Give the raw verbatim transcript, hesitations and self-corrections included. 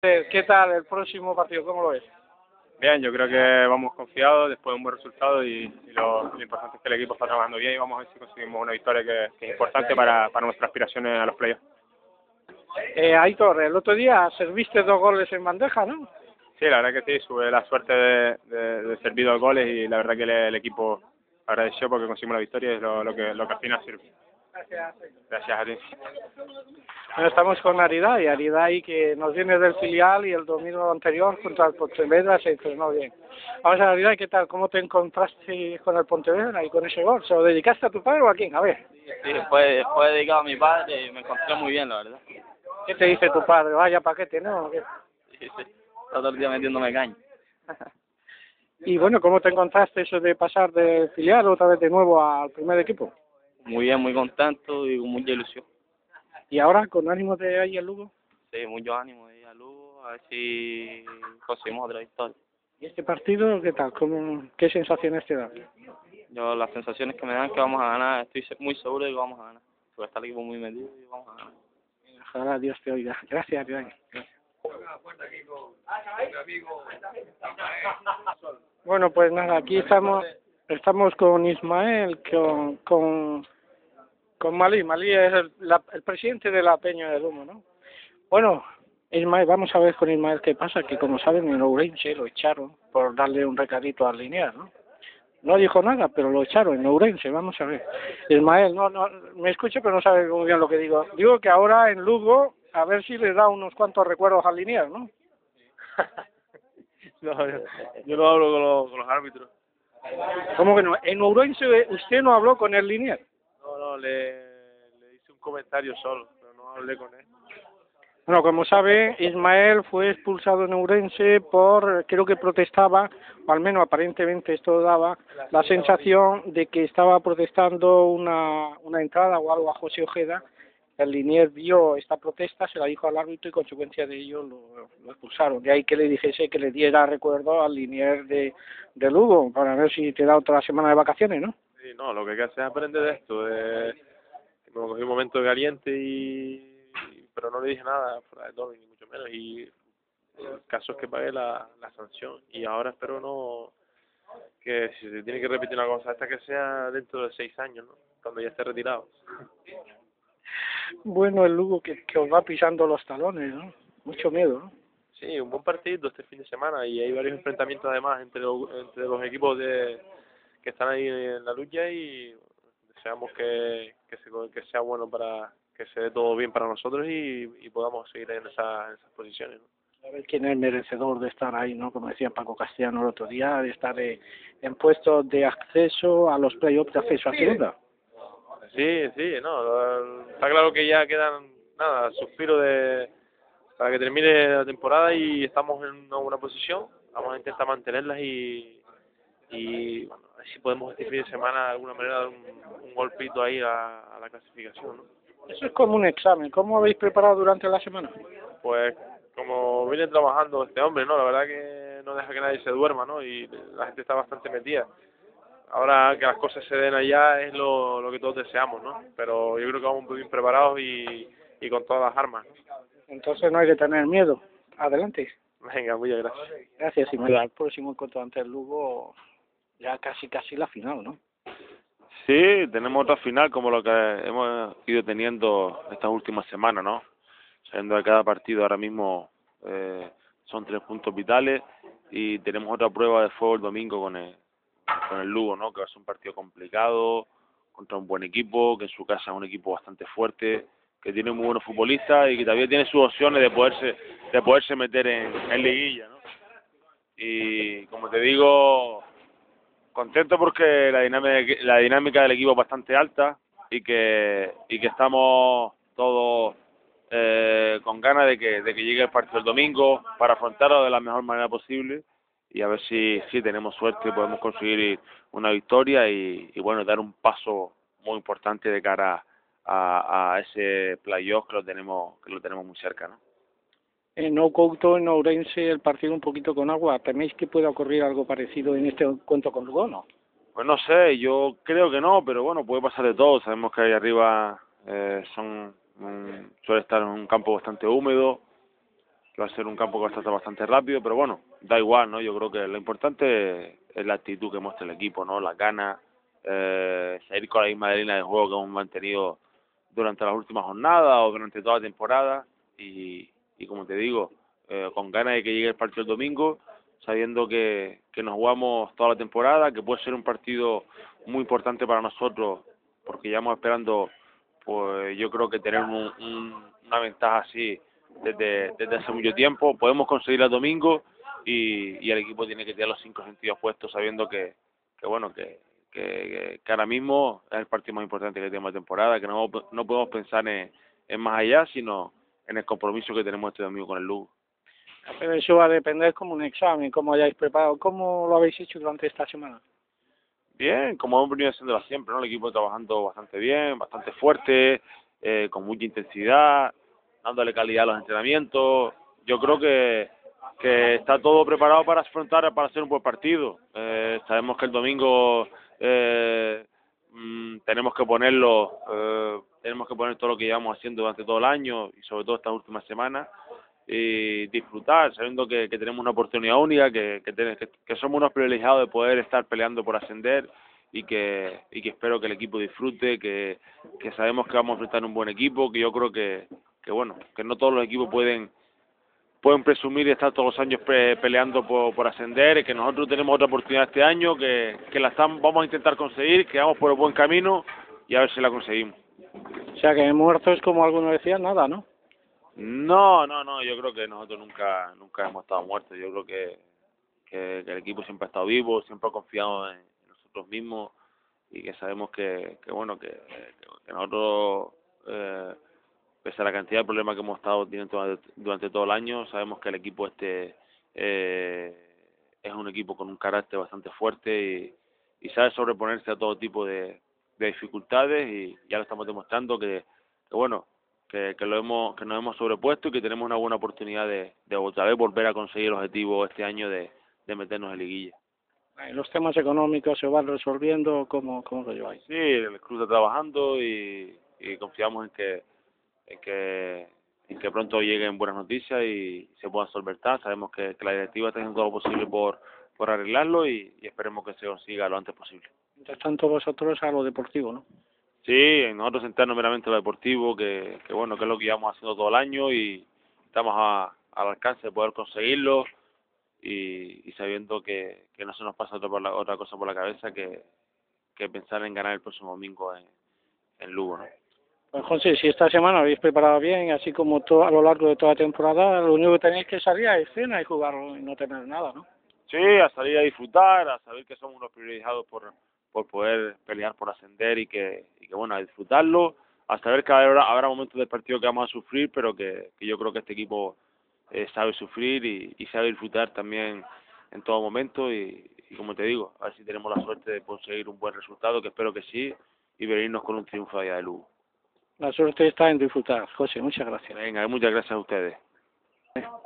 Eh, ¿Qué tal el próximo partido? ¿Cómo lo ves? Bien, yo creo que vamos confiados después de un buen resultado y, y lo, lo importante es que el equipo está trabajando bien y vamos a ver si conseguimos una victoria que, que es importante para, para nuestras aspiraciones a los playoffs. Eh, Aitor, el otro día serviste dos goles en bandeja, ¿no? Sí, la verdad que sí, tuve la suerte de, de, de servir dos goles y la verdad que el, el equipo agradeció porque conseguimos la victoria y es lo, lo, que, lo que al final sirve. Gracias a ti. Bueno, estamos con Aridai, Aridai que nos viene del filial y el domingo anterior contra el Pontevedra se entrenó bien. Vamos a ver, Aridai, ¿qué tal? ¿Cómo te encontraste con el Pontevedra y con ese gol? ¿Se lo dedicaste a tu padre o a quién? A ver. Sí, fue, fue dedicado a mi padre y me encontré muy bien, la verdad. ¿Qué te dice tu padre? Vaya paquete, ¿no? ¿Qué? Sí, sí, todo el día metiéndome caña. Y bueno, ¿cómo te encontraste eso de pasar del filial otra vez de nuevo al primer equipo? Muy bien, muy contento y con mucha ilusión. ¿Y ahora con ánimo de ir al Lugo? Sí, mucho ánimo de ir a Lugo, a ver si conseguimos otra victoria. ¿Y este partido qué tal? ¿Cómo, ¿Qué sensaciones te dan? Yo las sensaciones que me dan es que vamos a ganar, estoy se- muy seguro de que vamos a ganar. Porque está el equipo muy metido y vamos a ganar. Ojalá Dios te oiga. Gracias, Aridai. Bueno, pues nada, aquí estamos estamos con Ismael, con con, con Malí. Malí es el, la, el presidente de la Peña del Humo, ¿no? Bueno, Ismael, vamos a ver con Ismael qué pasa, que como saben en Ourense lo echaron por darle un recadito al Liniers, ¿no? No dijo nada, pero lo echaron en Ourense, vamos a ver. Ismael, no, no, me escucha, pero no sabe muy bien lo que digo. Digo que ahora en Lugo, a ver si le da unos cuantos recuerdos al Liniers, ¿no? No, yo, yo no hablo con los, con los árbitros. ¿Cómo que no? En Ourense usted no habló con el Liniers. No, no, le, le hice un comentario solo, pero no hablé con él. Bueno, como sabe, Ismael fue expulsado en Ourense por, creo que protestaba, o al menos aparentemente esto daba la sensación de que estaba protestando una, una entrada o algo a José Ojeda. El Liniers vio esta protesta, se la dijo al árbitro y consecuencia de ello lo, lo expulsaron. De ahí que le dijese que le diera recuerdo al Liniers de, de Lugo, para ver si te da otra semana de vacaciones, ¿no? Sí, no, lo que hay que hacer es aprender de esto. De, me cogí un momento caliente y pero no le dije nada fuera de todo, ni mucho menos. Y el caso es que pagué la, la sanción y ahora espero no que si se tiene que repetir una cosa esta que sea dentro de seis años, ¿no? Cuando ya esté retirado. Bueno, el Lugo que, que os va pisando los talones, ¿no? Mucho miedo, ¿no? Sí, un buen partido este fin de semana y hay varios enfrentamientos además entre los, entre los equipos de que están ahí en la lucha y deseamos que, que, se, que sea bueno para que se dé todo bien para nosotros y, y podamos seguir en, esa, en esas posiciones, ¿no? A ver quién es merecedor de estar ahí, ¿no? Como decía Paco Castellano el otro día, de estar eh, en puestos de acceso a los playoffs de acceso a segunda. Sí, sí, no, está claro que ya quedan, nada, suspiro de para que termine la temporada y estamos en una buena posición, vamos a intentar mantenerlas y, y bueno, a ver si podemos este fin de semana de alguna manera dar un, un golpito ahí a, a la clasificación, ¿no? Eso es como un examen. ¿Cómo habéis preparado durante la semana? Pues como viene trabajando este hombre, ¿no? La verdad que no deja que nadie se duerma, ¿no? Y la gente está bastante metida. Ahora que las cosas se den allá es lo, lo que todos deseamos, ¿no? Pero yo creo que vamos muy bien preparados y, y con todas las armas, ¿no? Entonces no hay que tener miedo. Adelante. Venga, muchas gracias. Gracias, y el próximo encuentro ante el Lugo, ya casi casi la final, ¿no? Sí, tenemos otra final como lo que hemos ido teniendo estas últimas semanas, ¿no? Saliendo de cada partido ahora mismo eh, son tres puntos vitales y tenemos otra prueba de fuego el domingo con el, con el Lugo, ¿no? Que va a ser un partido complicado contra un buen equipo, que en su casa es un equipo bastante fuerte, que tiene muy buenos futbolistas y que todavía tiene sus opciones de poderse de poderse meter en, en liguilla, ¿no? Y como te digo, contento porque la dinámica la dinámica del equipo es bastante alta y que y que estamos todos eh, con ganas de que de que llegue el partido el domingo para afrontarlo de la mejor manera posible y a ver si si tenemos suerte y podemos conseguir una victoria y, y bueno, dar un paso muy importante de cara a, a ese playoff que lo tenemos que lo tenemos muy cerca, ¿no? En No Couto, en Ourense, el partido un poquito con agua. ¿Teméis que pueda ocurrir algo parecido en este encuentro con Lugo, no? Pues no sé, yo creo que no, pero bueno, puede pasar de todo. Sabemos que ahí arriba eh, son un, suele estar en un campo bastante húmedo que va a ser un campo que va a estar bastante rápido, pero bueno, da igual, ¿no? Yo creo que lo importante es la actitud que muestra el equipo, ¿no? Las ganas, eh, seguir con la misma línea de juego que hemos mantenido durante las últimas jornadas o durante toda la temporada y, y como te digo, eh, con ganas de que llegue el partido el domingo, sabiendo que, que nos jugamos toda la temporada, que puede ser un partido muy importante para nosotros, porque ya estamos esperando, pues yo creo que tener un, un, una ventaja así desde, desde hace mucho tiempo, podemos conseguirla el domingo y, y el equipo tiene que tener los cinco sentidos puestos sabiendo que, que bueno, que, que, que ahora mismo es el partido más importante que tenemos de temporada, que no, no podemos pensar en, en más allá, sino en el compromiso que tenemos este domingo con el Lugo. Pero eso va a depender como un examen, cómo hayáis preparado. ¿Cómo lo habéis hecho durante esta semana? Bien, como hemos venido haciéndolo siempre, ¿no? El equipo trabajando bastante bien, bastante fuerte, eh, con mucha intensidad, dándole calidad a los entrenamientos. Yo creo que, que está todo preparado para afrontar, para hacer un buen partido. Eh, sabemos que el domingo eh, mmm, tenemos que ponerlo, eh, tenemos que poner todo lo que llevamos haciendo durante todo el año y sobre todo estas últimas semanas y disfrutar, sabiendo que, que tenemos una oportunidad única, que, que, ten, que, que somos unos privilegiados de poder estar peleando por ascender y que y que espero que el equipo disfrute, que, que sabemos que vamos a enfrentar un buen equipo, que yo creo que, que bueno, que no todos los equipos pueden pueden presumir de estar todos los años pre, peleando por, por ascender, y que nosotros tenemos otra oportunidad este año, que, que la estamos, vamos a intentar conseguir, que vamos por el buen camino y a ver si la conseguimos. O sea que muertos, como algunos decían, nada, ¿no? No, no, no, yo creo que nosotros nunca nunca hemos estado muertos. Yo creo que, que, que el equipo siempre ha estado vivo, siempre ha confiado en, en nosotros mismos y que sabemos que, que bueno, que, que nosotros, eh, pese a la cantidad de problemas que hemos estado teniendo durante, durante todo el año, sabemos que el equipo este eh, es un equipo con un carácter bastante fuerte y, y sabe sobreponerse a todo tipo de, de dificultades y ya lo estamos demostrando que, que bueno, que, que lo hemos que nos hemos sobrepuesto y que tenemos una buena oportunidad de, de otra vez volver a conseguir el objetivo este año de, de meternos en liguilla. ¿Los temas económicos se van resolviendo? ¿Cómo, cómo lo lleváis? Sí, el club está trabajando y, y confiamos en que en que en que pronto lleguen buenas noticias y se puedan solventar. Sabemos que, que la directiva está haciendo todo lo posible por, por arreglarlo y, y esperemos que se consiga lo antes posible. Mientras tanto vosotros a lo deportivo, ¿no? Sí, nosotros centrarnos meramente en lo deportivo, que, que bueno, que es lo que llevamos haciendo todo el año y estamos a, al alcance de poder conseguirlo y, y sabiendo que, que no se nos pasa otra, por la, otra cosa por la cabeza que, que pensar en ganar el próximo domingo en, en Lugo, ¿no? Pues José, si esta semana habéis preparado bien, así como todo, a lo largo de toda la temporada, lo único que tenéis que salir a escena y jugar y no tener nada, ¿no? Sí, a salir a disfrutar, a saber que somos unos privilegiados por por poder pelear por ascender y que, y que bueno, a disfrutarlo, a saber que habrá, habrá momentos del partido que vamos a sufrir, pero que, que yo creo que este equipo eh, sabe sufrir y, y sabe disfrutar también en todo momento y, y como te digo, a ver si tenemos la suerte de conseguir un buen resultado, que espero que sí, y venirnos con un triunfo allá de Lugo. La suerte está en disfrutar. José, muchas gracias. Venga, muchas gracias a ustedes.